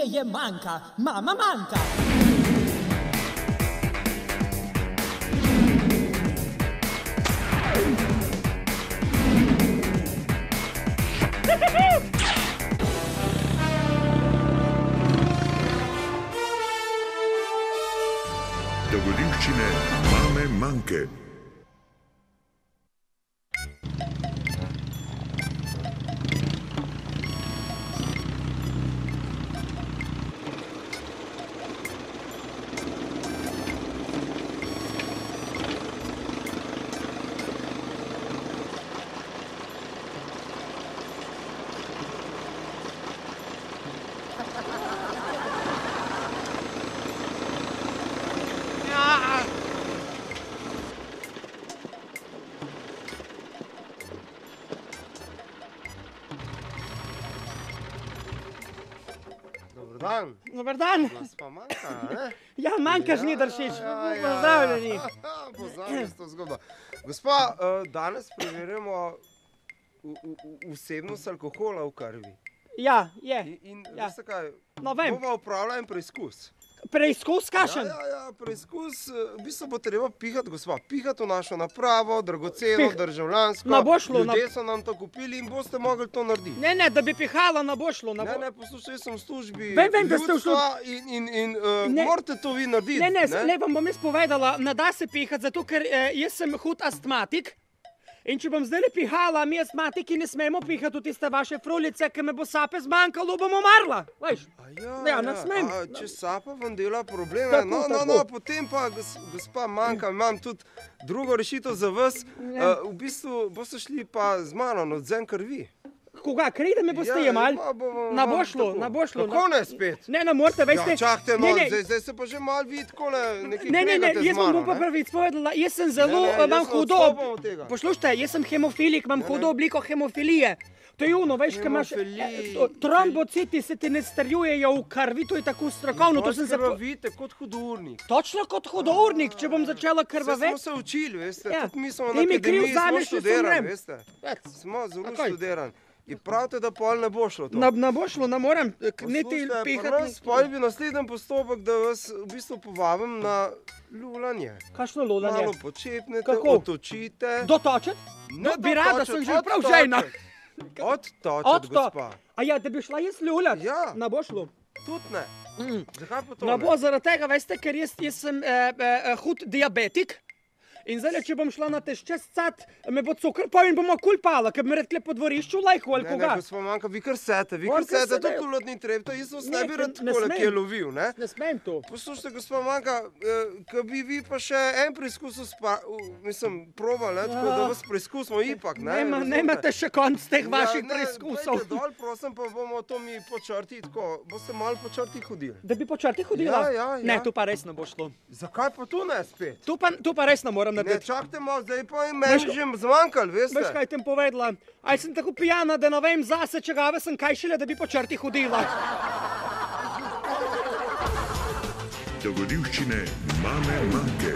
je manjka, mama manjka. Dogodivščine mame manjke. Dobar dan. Nas pa manjka, ne? Ja, manjkaš, ni dršiš. Pozdravljeni. Pozdravljeni s to zgodbo. Gospa, danes preverjamo vsebnost alkohola v krvi. Ja, je. In veste kaj, No, vem. bova opravila en preizkus. Preizkus kašen? Ja, preizkus, v bistvu bo treba pihati, gospa, pihati v našo napravo, dragoceno, državljansko. Na bo šlo, Ljudje so nam to kupili in boste mogli to narediti. Ne, da bi pihala, ne bo šlo. Ne, poslušaj, jaz sem v službi Vem, da ste v ljudstva in morate to vi narediti. Ne, bom jaz povedala, ne da se pihati, zato ker jaz sem hud astmatik. In če bom zdaj pihala, mi astmatiki ne smemo pihati v tiste vaše frulice, ki me bo sape zmanjkalo, bom umrla. Veš? Ja, ne smem. Če sapa vam dela probleme, no, potem pa, gospa manjka, imam tudi drugo rešitev za vas. V bistvu boste šli pa z mano na odvzem krvi. Koga, kri, da me boste jemali? Na bo šlo. Kako ne spet? Ne morate, veste. Ja, čakajte, no, zdaj se pa že malo vidi, takole nekaj Ne, kregate z jaz mano, bom pa prvič povedala, jaz sem zelo, imam hudo, poslušajte, jaz sem hemofilik, imam hudo obliko hemofilije. To je ono, veš, kaj imaš, trombociti se ti ne strjujejo v krvi, to je tako strokovno, to sem se... Krvavite kot hudournik. Točno kot hudournik, če bom začela krvaveti. Vse smo se učili, veste, tudi mi smo Ti na mi kriv akademiji, smo vzameš, če študirani, umrem. veste. Smo zelo študirani. In pravite, da pol ne bo šlo to. Ne bo šlo, ne morem niti pihati. Pol bi naslednji postopek, da vas v bistvu povabim na lulanje. Kakšno lulanje? Malo počepnete, otočite. Dotočiti? Bi rada, sem že prav žejna. Odtočiti, gospa. A ja, da bi šla jaz luljati? Ja. Ne bo šlo? Tudi ne. Zakaj pa to ne? Ne bo zaradi tega, veste, ker jaz sem hud diabetik. In zdaj, če bom šla na teščes cat, me bo cukr pa in bomo kul pala, ker me red tle po dvorišču lajko ali koga. Ne, gospod manjka, vi kar sete, to tulot ni treba, to jaz vas ne bi rad takole kje lovil, ne? Ne smem to. Poslušajte, gospod manjka, ko bi vi pa še en preizkus probali, tako da vas preizkusimo ipak, ne? Nemate še konc teh vaših preizkusov. Dajte dol, prosim, pa bomo to mi po črti, tako, boste malo po črti hodili. Da bi po črti hodila? Ja. Ne, tu pa res ne bo šlo. Zakaj pa tu ne spet? Tu pa res ne moram. Ne, čakajte malo, zdaj pa in meni že zmanjkali, veste? Veš, kaj tem povedala? Aj sem tako pijana, da ne vem zase, čegave sem kaj šele, da bi po črti hodila. Dogodivščine mame manjke.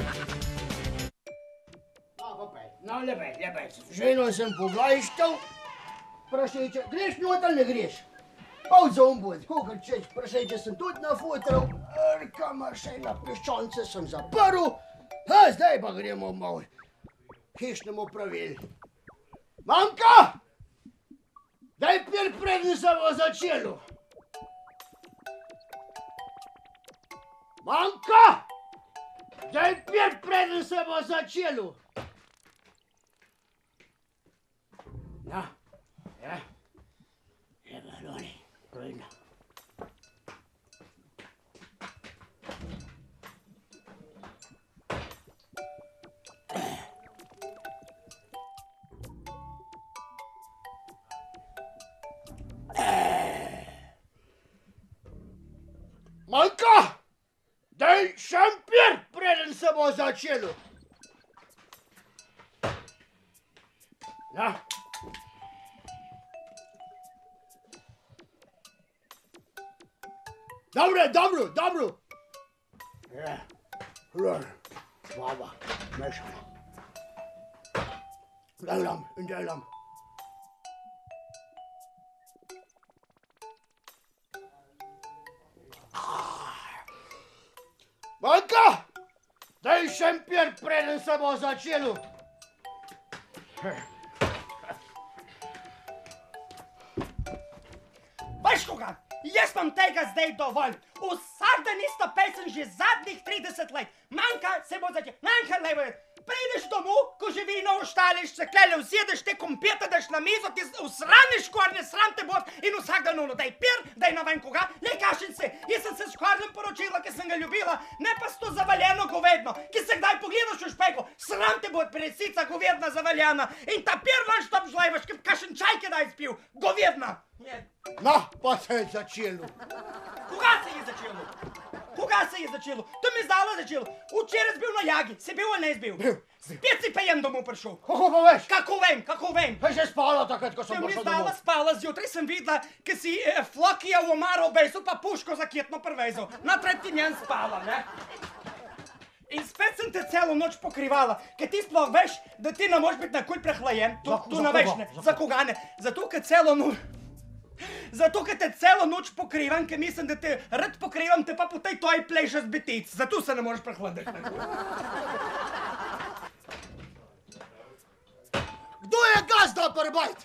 No, lebej. Ženo sem poglaštal, prašeče, greš not ali ne greš? Pa v zombod, koliko češ, prašeče sem tudi nafutral, kamar še na piščonce sem zaprl. Zdaj pa gremo malo hišnemu pravil. Manjka! Daj pir preden se bo začelo. Manjka! Daj pir preden se bo začelo. Ja. Baloni, pridno. Manjka! Daj šampir, preden se bo začelo. Ja. Dobro. Ja. Baba, mešamo. Delam. Manka! Daj šempir, preden se bo začelo. Veš koga, jaz imam tega zdaj dovolj. Vsak dan ista pesem že zadnjih 30 let. Manjka se bo začel, manjka levo. Prideš domov, ko že vino oštališ, se klele vzjedeš, te kompete daš na mizo, ti usraniš škornje, sram te bod in vsak dan ono, daj pir, daj na ven koga, ne kašin se. Jaz sem se s škornjem poročila, ki sem ga ljubila, ne pa s to zavaljeno govedno, ki se kdaj pogledaš v špeglo, sram te bod, presica govedna zavaljena in ta pir van štop žlejvaš, ki kašin čaj kdaj spil, govedna. No, pa se je začelo. Koga se je začelo? Koga se je začelo? To mi zdalo začelo. Včeraj si bil na jagi, si bil ali ne si bil? Spet si pejem domov prišel. Kako pa veš? Kako vem? Pa že spala takrat, ko sem Mi prišel zdala domov. spala, zjutraj sem videla, ki si Flokija v omaro obesil, pa puško zakjetno prvezal. Na tretji njen spala, ne? In spet sem te celo noč pokrivala, ker ti sploh veš, da ti ne moš biti nakuj prehlajen. Tu ne veš, ne? Za koga ne? Zato, ker celo noč... Zato, ker te celo noč pokrivam, ker mislim, da te rad pokrivam, te pa po tej toji pleša z betic. Zato se ne moreš prehladiti. Kdo je gazda prbajt?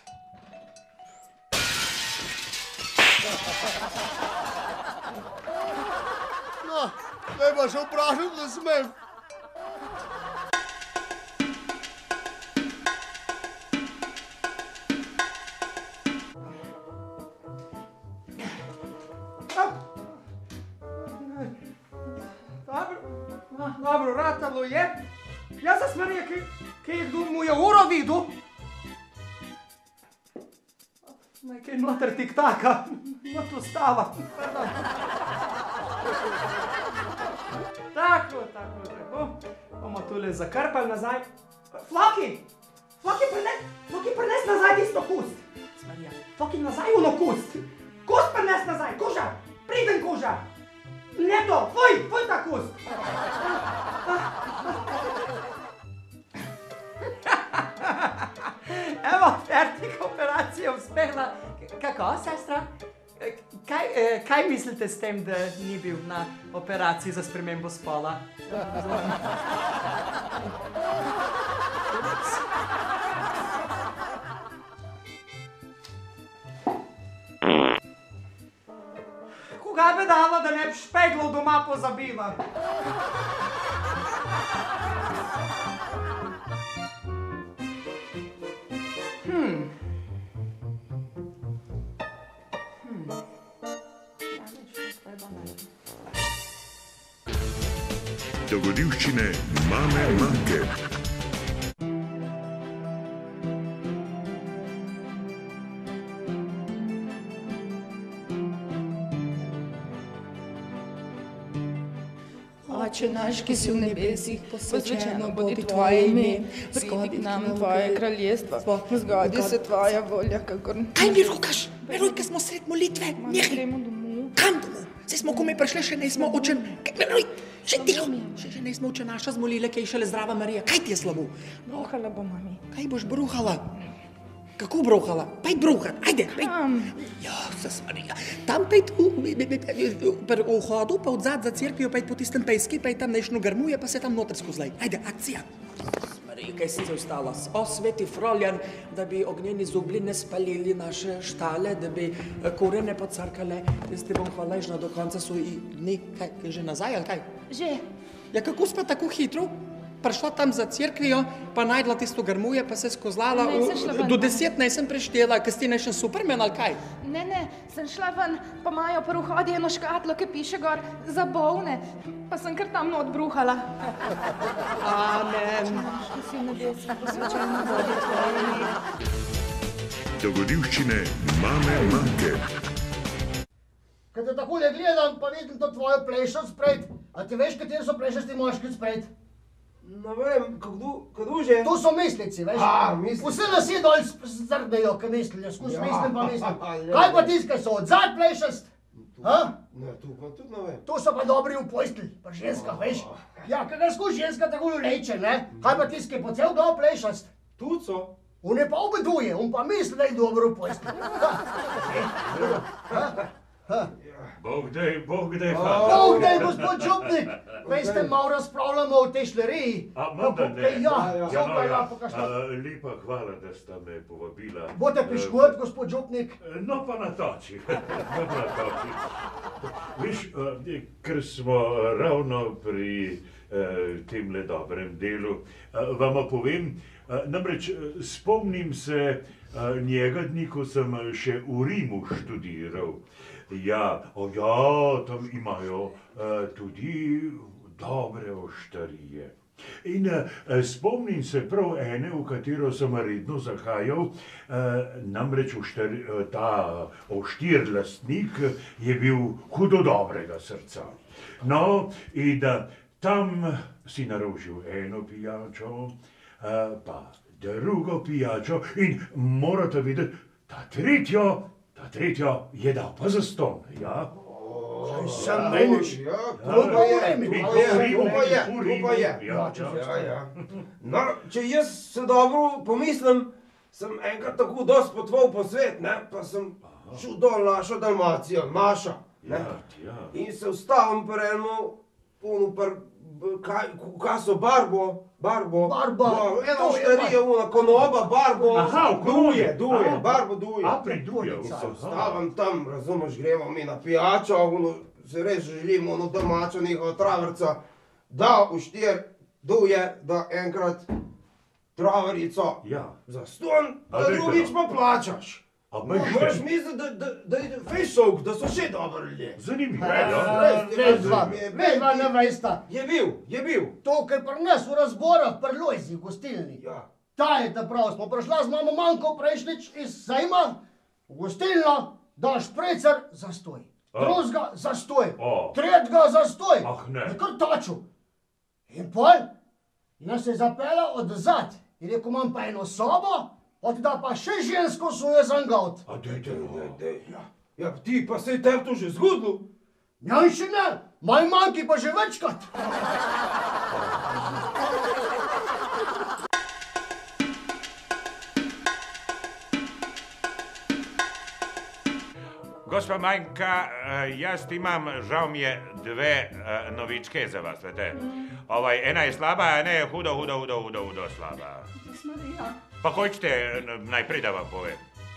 No, zdaj pa še vprašam, da smem. Dobro, ratalo je. Jaz se smerja, ki je mu je uro videl. Nekaj noter tiktaka. Not ustava. Tako. Bomo tule zakrpali nazaj. Floki, prines nazaj tisto kust. Smerja, Floki, nazaj uno kust. Kust prines nazaj, kuža. Priden kuža. Ne to, fuj ta kust. Evo, fertik, operacija uspela. Kako, sestra? Kaj mislite s tem, da ni bil na operaciji za spremembo spola? Koga bi dala, da ne bi špeglov doma pozabila? Dogodivščine mame Manke. Oče naš, ki si v nebesih, posvečeno bodi tvoje ime, zgodi nam tvoje kraljestvo, zgodi se tvoja volja, kakor... Kaj mi rokaš? Verujke smo sred molitve. Nehaj. Gremo domov. Kam domov? Saj smo komaj prišli, še ne smo učen... Še tiho. Še ne smo učen naša zmolile, kaj je šele zdrava Marija. Kaj ti je slabo? Bruhala bo, mami. Kaj boš bruhala? Kako bruhala? Pejt bruhat, ajde, pejt. Kam? Ja, sas Marija. Tam pejt v vhodu, pa odzad za cerkvijo, pejt po tistem pejski, pejt tam nešno grmuje, pa se tam noter skozlej. Ajde, akcija. Marija, kaj si se ustala? O, sveti froljan, da bi ognjeni zubli ne spalili naše štale, da bi kure ne pocrkale. Jaz ti bom hvaležna do konca svojih dni. Kaj, že nazaj, ali kaj? Že. Ja, kako spa tako hitro? Prišla tam za cerkvijo, pa najdla tisto grmuje, pa se skozlala. Ne, sem šla ven. Do 10 nisem preštela, ker si nešen Superman ali kaj? Ne, sem šla ven, pa imajo pri vhodi eno škatlo, ki piše gor za bolne, pa sem kar tam not bruhala. Amen. Ki si v nebesih, posvečeno bodi tvoje ime. Dogodivščine mame Manke. Kad te takole gledam, pa vidim to tvojo plešo spred. A ti veš, kateri so plešasti moški spred? Ne vem, kdo že? To so mislici, veš? Mislici. Vse nas je dol zdrgnejo, ko mislijo, skus mislim pa mislim. Ja. Kaj pa tiskaj so, odzad plešast? Ha? Ne, tu pa tudi ne vem. To so pa dobri v postelj, pa ženska, veš? Ja, kada skus ženska tako leče, ne? Kaj pa tiskaj po cel glav plešast? Tu so. On je pa obeduje, on pa misli, da je dobro v postelj. Bog daj, Bog daj, gospod župnik. Veste, malo razpravljamo o tešleriji. Lepa hvala, da sta me povabila. Bote piškot, gospod župnik? No pa natoči. Viš, ker smo ravno pri temle dobrem delu, vama povem, namreč spomnim se njega dni, ko sem še v Rimu študiral. Ja, tam imajo tudi dobre oštarije. In spomnim se prav ene, v katero sem redno zahajal, namreč ta oštir lastnik je bil hudo dobrega srca. No, in tam si naročil eno pijačo, pa drugo pijačo in morate videti, ta tretjo je dal pa zastonj, ja? Sem meniš? No, če jaz se dobro pomislim, sem enkrat tako dost potoval po svet, pa sem šel dol našo Dalmacijo, in se ustavim pri enemu, kaso Barbo, eno oštarijo, konoba, Barbo, Duje. Se ustavim tam, razumeš, gremo mi na pijačo, se res želim, domačo njihovo traverco, da v štir Duje, da enkrat traverico zastonj, da drugič pa plačaš. Moraš misliti, da je fejšovk, da so še dobri ljudje. Zanimivo. Vedva ne vejsta. Je bil. To, ker pri nas v razborah, pri Lojzi, v gostilni. Ta je ta prav, smo prišla z mamo Manko prejšnjič iz Sejma, v gostilno, daš precer, zastoj. Drugega, zastoj. Tretjega, zastoj. Je kar taču. In pol, nas je zapela od zad. In rekel, imam pa eno sobo, od da pa še žensko svoje zangaut. Ja, ti pa se je tebi to že zgodilo? Ja, in še ne, moj Manki pa že večkrat. Gospa Manka, jaz imam, žal mi je, dve novičke za vas, vete. Ena je slaba, a ena je hudo slaba. Pa hočete najprej, da vam povem.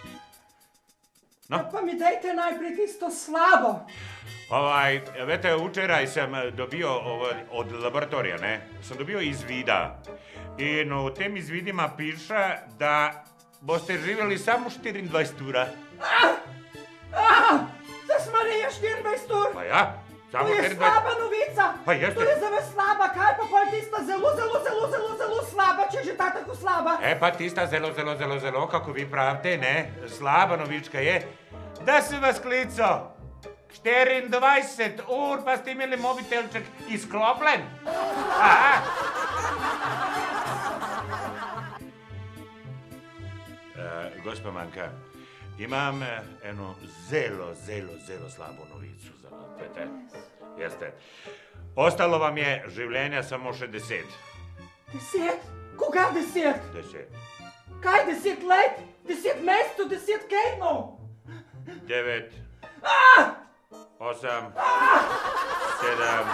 Pa mi dajte najprej tisto slabo. Vete, včeraj sem dobil od laboratorija, sem dobil izvida. In v tem izvidima piše, da boste živeli samo 24 ura. Zdaj smareje 24 ur? Pa ja, samo 24 ur. To je slaba novica. Pa jeste. To je za vas slaba, kaj pa pol tista zelo slaba, če že ta tako slaba? Pa tista zelo, kako vi pravite, slaba novička je, da sem vas klical 24 ur, pa ste imeli mobitelček izklopljen. Gospa Manka, imam eno zelo slabo novico za vas, vete. Jeste. Ostalo vam je življenja samo še 10. 10? Koga 10? 10. Kaj 10 let? 10 mesecev, 10 tednov? 9, 8, 7,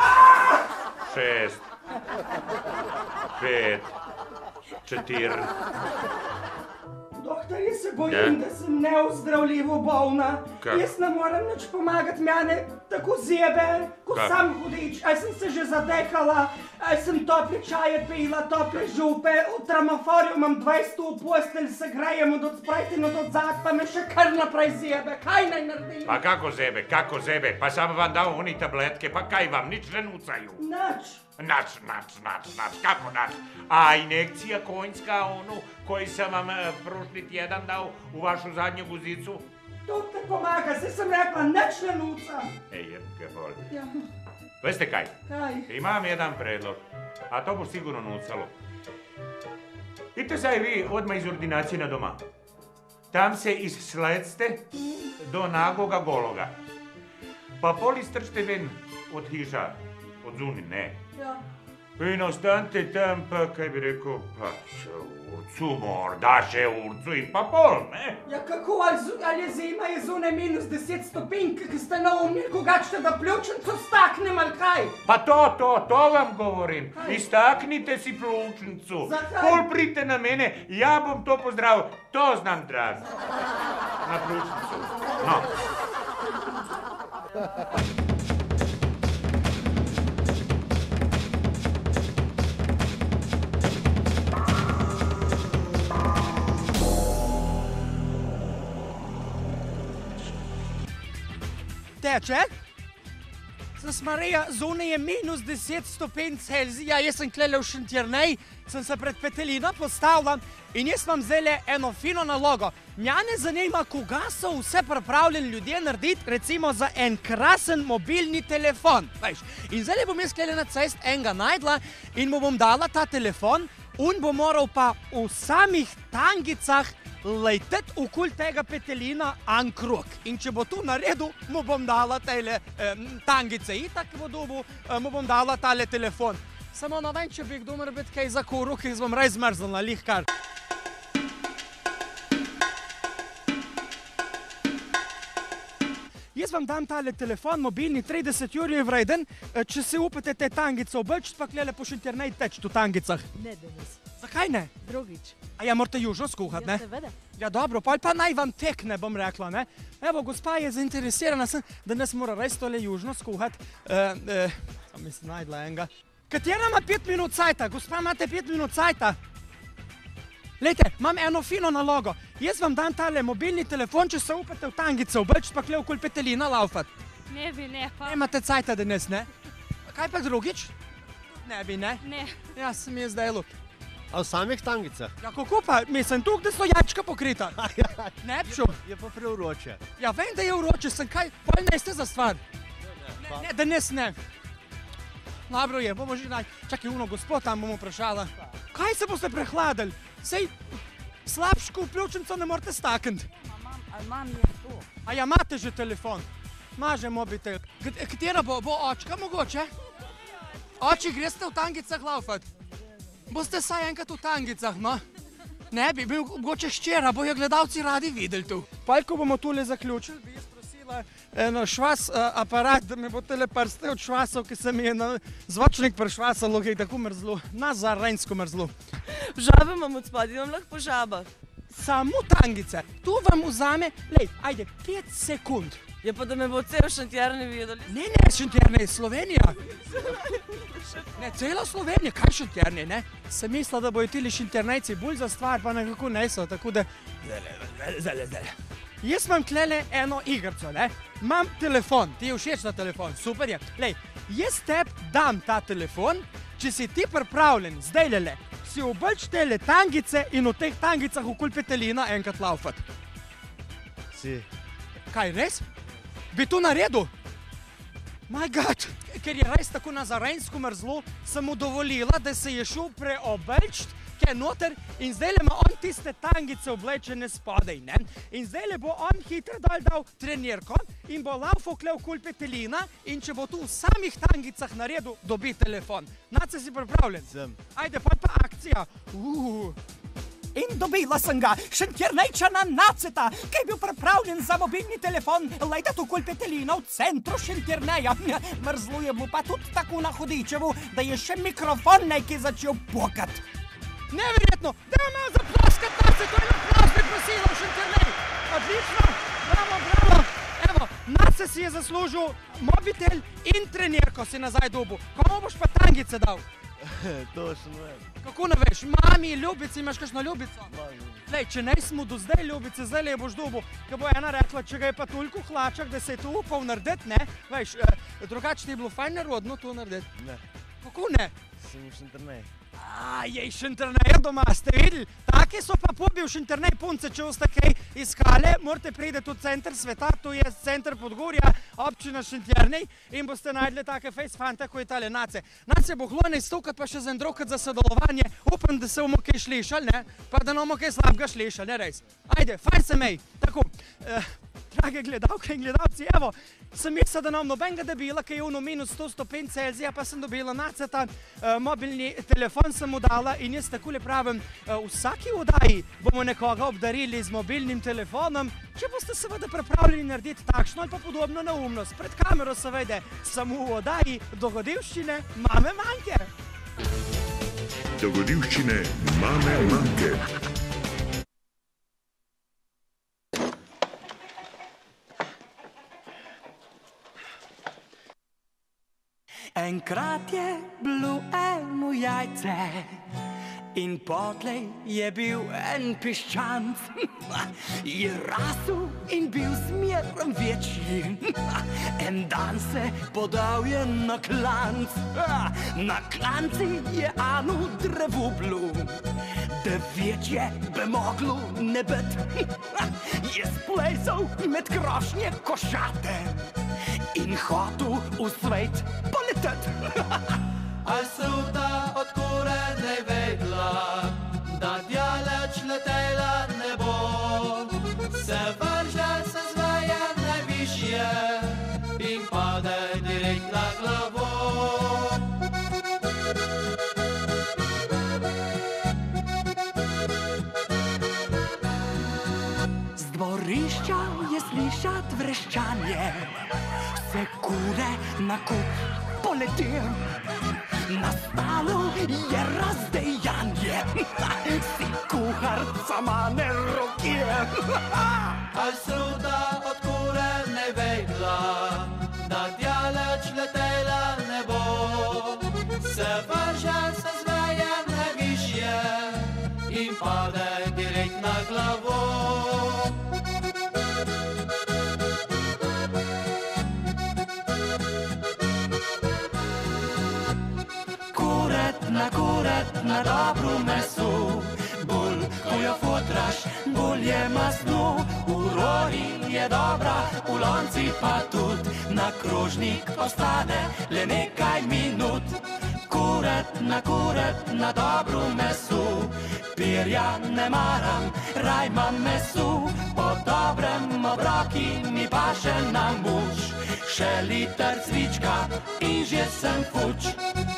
6, 5, 4. Doktor, jaz se bojim, da sem neozdravljivo bolna. Jaz ne morem nič pomagati, mene tako zebe, ko sam hudič. Aj sem se že zadekala, aj sem topli čaje pila, tople župe, v tramaforju imam 20 v postelj, se grejem od odsprejti in od odzad, pa me še kar naprej zebe. Kaj naj naredim? Pa kako zebe? Pa sam vam dal oni tabletke, pa kaj vam, nič ne nucajo? Nič. Nač, kako nač? A injekcija konjska, koji sam vam prošli tjedan dal v vašu zadnju guzicu? To te pomaga, se sem rekla, nič ne nucam. Jebke bol. Veste kaj? Kaj? Imam jedan predlog, a to bo sigurno nucalo. Idite saj vi odmah iz ordinacije na doma. Tam se izsledste do nagoga gologa. Pa pol istrčite ven od hiša, od zuni, In ostanite tam pa, kaj bi rekel, pa še urcu, morda še urcu in pa pol, ne? Ja kako, ali je zima je zunaj -10 stopinj, ki ste naumili, kogačte da pljučnico staknem ali kaj? Pa to vam govorim. Iztaknite si pljučnico. Zakaj? Pol pridite na mene, ja bom to pozdravil, to znam drag. Na pljučnico. No. Teče? Marija, zunaj je -10 stopinj Celzija, jaz sem klele v Šentjernej, sem se pred petelino postavila in jaz vam zdaj eno fino nalogo. Mene zanima, koga so vse pripravljeni ljudje narediti, recimo za en krasen mobilni telefon. Veš? In zdaj bom jaz klele na cest enega najdla in mu bom dala ta telefon, on bo moral pa v samih tangicah lejtet okoli tega petelina en krog. In če bo to naredil, mu bom dala tele tangice itak, mu bom dala tale telefon. Samo ne vem, če bi kdo mora biti kaj za koru, ki bom rej zmrznila, lihkar. Jaz vam dam tale telefon, mobilni, 30 jurjev je vreden, če se upate te tangice obrčiti, pa klele po Šentjernej teč v tangicah. Ne danes. Zakaj ne? Drugič. A ja, morate južno skuhati, ne? Ja, seveda. Ja, dobro, pa naj vam tekne, bom rekla, ne? Evo, gospa je zainteresirana, da nas mora res tole južno skuhati. Mislim, najdla enega. Katera ima 5 minut cajta? Gospa, imate 5 minut cajta? Lejte, imam eno fino nalogo. Jaz vam dam tale mobilni telefon, če se upate v tangice obrčiti, pa kle okoli petelina laufat. Ne bi, ne, pa. Imate cajta danes, ne? Kaj pa drugič? Ne bi, ne? Ne. Ja, se mi je zdaj lup. A v samih tangicah? Ja, kako pa? Mislim, tukaj so jačka pokrita. Ne pšum. Je pa preuroče. Ja, vem, da je vroče, sem kaj, pol ne ste za stvar. Ne, danes ne. Dobro je, bomo že čakaj, uno gospod tam bomo vprašala. Kaj se boste prehladili? Sej, slabško v pljučnico ne morate stakniti. Imam je to. A ja, imate že telefon? Maže mobitel. Katera bo očka mogoče? Oči, greste v tangicah laufat? Boste saj enkrat v tangicah, no? Ne bi bil mogoče ščera, bojo gledalci radi videli tu. Pa, ko bomo tule zaključili, bi jaz prosila eno švas aparat, da me bo tele prste od švasov, ki se mi je na zvočnik prešvasalo, ki je tako mrzlo, na zarenjsko mrzlo. Žabe imam od spodaj, imam lahko po žabah. Samo tangice. Tu vam vzame, lej, ajde, 5 sekund. Je pa da me bo cel Šentjernej videli. Ne, Šentjernej, Slovenija. Ne, cela Slovenija, kaj Šentjernej, ne? Sem mislila, da bojo tili Šentjernejci bolj za stvar, pa nekako niso, tako da... Jaz imam tlele eno igrco, ne? Imam telefon, ti je všeč na telefon, super je. Lej, jaz tebi dam ta telefon, če si ti pripravljen, zdaj lele, si obrči tele tangice in v teh tangicah okoli petelina enkrat laufat. Si. Kaj, res? Bi to naredil? My God, ker je res tako na zarenjsko mrzlo, sem mu dovolila, da se je šel preobrčiti, kaj noter, in zdaj ima on tiste tangice oblečene spodaj, ne? In zdaj bo on hitro dal trenirko in bo laufal kle okoli petelina in če bo tu v samih tangicah naredil, dobi telefon. Nace si pripravljen? Sem. Ajde, pa akcija. In dobila sem ga, Šentjernejčana Naceta, ki je bil pripravljen za mobilni telefon leteti okoli petelina v centru Šentjerneja. Mrzlo je bilo pa tudi tako na hudičevu, da je še mikrofon nekaj začel pokati. Neverjetno, da ima zaploskati Nace, to je aplavz bi prosila v Šentjernej. Odlično, bravo. Evo, Nace si je zaslužil mobitel in trenirko si nazaj dobil. Komu boš pa tangice dal? To še ne vem. Kako ne veš? Mami, ljubici, imaš kakšno ljubico? Lej, če nismo do zdaj ljubice, zdaj je boš dobil, ker bo ena rekla, če ga je pa toliko hlačak, da se je to upal narediti, ne? Veš, drugače ti je bilo fajn nerodno to narediti. Ne. Kako ne? Sem v Šentjernej. Jej, Šentjernej doma, ste videli? Take so pa pobil Šentjernej punce, če boste kaj iskali, morate priti v center sveta, tu je center Podgorja, občina Šentjernej in boste najdli take fejs fanta, ko je tale Nace. Nace bo hlone stokat pa še zendrokat za sodelovanje, upam, da se bomo kaj slišali, ne? Pa da bomo kaj slabega slišali, ne res. Ajde, fajn se mej. Tako, Drage gledalke in gledalci, evo, sem mislila, da nam nobenega debila, ki je ono minus 100 stopinj Celzija, pa sem dobila naceta, mobilni telefon sem mu dala in jaz takole pravim, vsaki oddaji bomo nekoga obdarili z mobilnim telefonom, če boste seveda pripravljeni narediti takšno ali pa podobno neumnost. Pred kamero seveda, samo v oddaji Dogodivščine Mame Manke. Dogodivščine Mame Manke. Enkrat je bilo eno jajce in potlej je bil en piščanc. Je rasel in bil zmeraj večji. En dan se podal je na klanc. Na klanci je eno drevo bilo, da večje bi moglo ne biti. Je splezal med krošnje košate in hotel v svet poleteti. A suta od kure ne vedla, da djaleč letela ne bo. Se vrže, se zveje najvišje in pade direkt na glavo. Z dvorišča je slišat vreščanje, vse kure na kup poletijo. Nastalo je razdejanje, si kuharca mane roke. A suta od kure ne vedla, da djaleč letela ne bo. Se vrže, se zveje najvišje in pade direkt na glavo. Kuret na dobro meso, bolj ko jo fotraš, bolj je masno. V rori je dobra, v lonci pa tudi, na krožnik ostane le nekaj minut. Kuret na dobro meso, pirja ne maram, raj imam meso. Po dobrem obroki mi pa še na muš, še liter cvička in že sem fuč.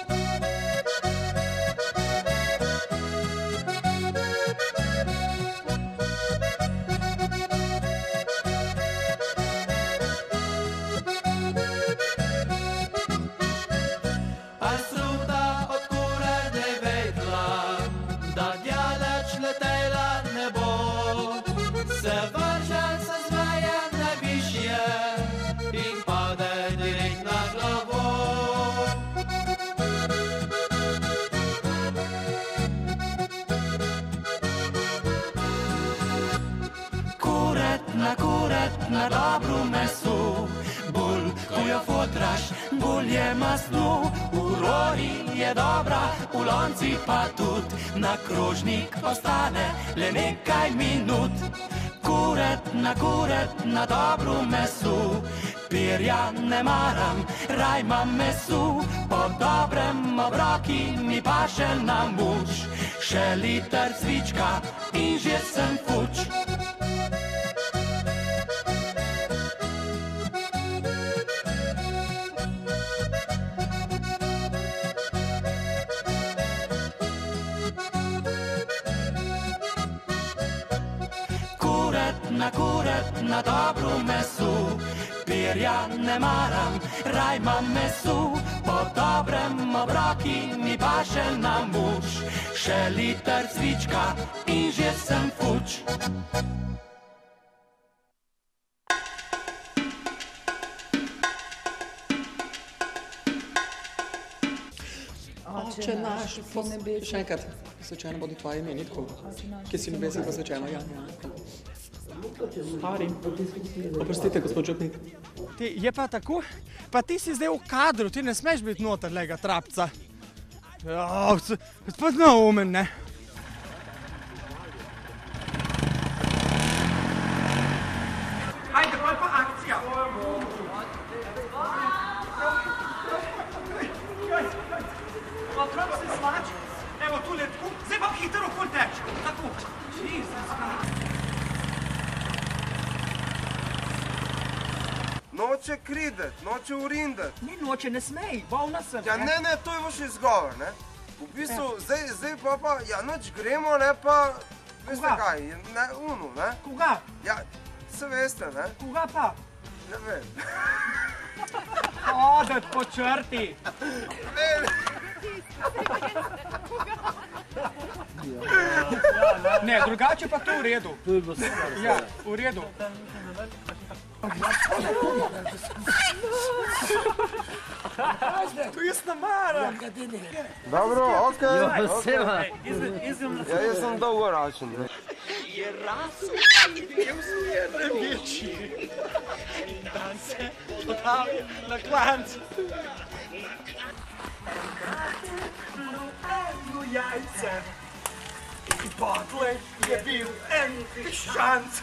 Na dobro meso, bolj ko jo fotraš, bolj je masno. V rori je dobra, v lonci pa tudi, na krožnik ostane le nekaj minut. Kuret na dobro meso, pirja ne maram, raj imam meso. Po dobrem obroki mi pa še na muš, še liter cvička in že sem fuč. Kuret na dobro meso, pirja ne maram, raj imam meso. Po dobrem obroki mi pa še na muš, še liter cvička in že sem fuč. Oče naš po nebesih. Še enkrat, posvečeno bodo tvoje imeni, tako, ki si nebesih posvečeno, ja. Stari, oprostite, gospod župnik. Je pa tako, pa ti si zdaj v kadru, ti ne smeš biti noter lega trapca. Gospod neumen, ne? Hajde, bolj pa akcija. Otrok se slač, evo tule tako, zdaj pa hitro okol teče, tako. Jezus, Noče kridet, noče urindet. Ne, noče, ne smej, bolna sem. Ja, ne, to je vaš izgovor, ne? V bistvu, zdaj pa, ja, noč gremo, ne, pa, veste kaj, ne, ne? Koga? Ja, se veste, ne? Koga pa? Ne vem. Hodet po črti. Ne, drugače pa to v redu. Ja, v redu. To jaz namaram. Dobro, okej. Ja, jaz sem dolgoročen, ne? Je rasel, je vzmer največji. In dan se podavi na klanc. Eno jajce. In potle je bil en piščanc.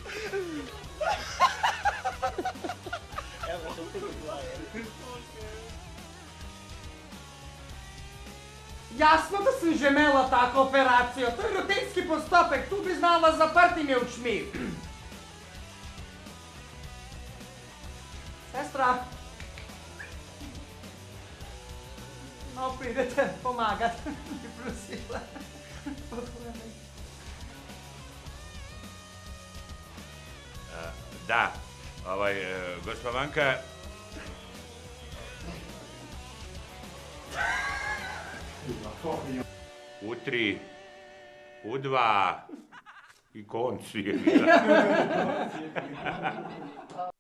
Jasno, da sem že imela tako operacijo. To je rutinski postopek, tu bi znala z zaprtimi očmi. Sestra. No, pridete pomagat, bi prosila. Da, gospa Vanka... U 3, u 2 i konc je bila.